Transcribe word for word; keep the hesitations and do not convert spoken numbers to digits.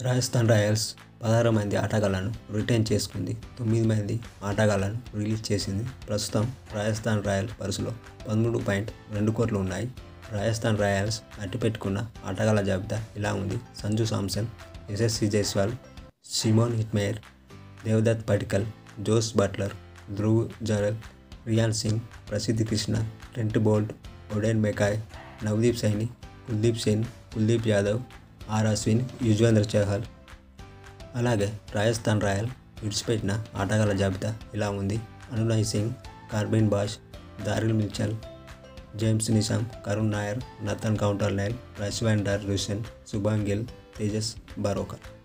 Rajasthan Royals పదహారు మంది ఆటగాళ్లను రిటైన్ చేసుకుంది. తొమ్మిది మంది ఆటగాళ్లను రిలీజ్ చేసింది. ప్రస్తుతం రాజస్థాన్ రాయల్స్ పర్సులో పదమూడు పాయింట్ రెండు కోట్లు ఉన్నాయి. రాజస్థాన్ రాయల్స్ అట్టిపెట్టుకున్న ఆటగాళ్ల జాబితా ఇలా ఉంది. Sanju Samson, Yashasvi Jaiswal, Shimron Hetmyer, Devdutt Padikkal, Jos Buttler, Dhruv Jurel, Riyan Singh, Prasidh Krishna, Trent Boult, ఒడెన్ మెకాయ్, నవదీప్ సైని, కుల్దీప్ సేన్, కుల్దీప్ యాదవ్, ఆర్ అశ్విన్, యుజ్వేంద్ర చహల్. అలాగే రాజస్థాన్ రాయల్ విడిచిపెట్టిన ఆటగాళ్ల జాబితా ఇలా ఉంది. Anunay Singh, Corbin Bosch, Daryl Mitchell, James Neesham, Karun Nair, Nathan Coulter Nile, రష్వెండర్ రుషన్, శుభన్ గిల్, తేజస్ బరోకర్.